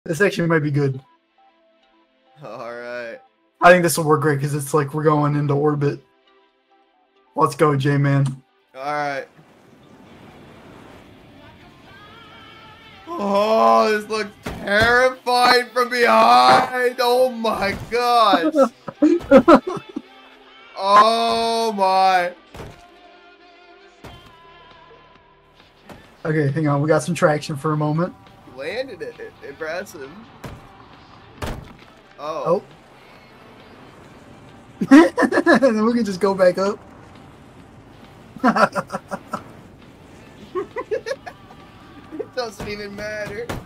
This actually might be good. Alright. I think this will work great because it's like we're going into orbit. Let's go, J-Man. Alright. Oh, this looks terrifying from behind. Oh my god. Oh my. Okay, hang on. We got some traction for a moment. Landed it. Impressive. Oh. And then we can just go back up. It doesn't even matter.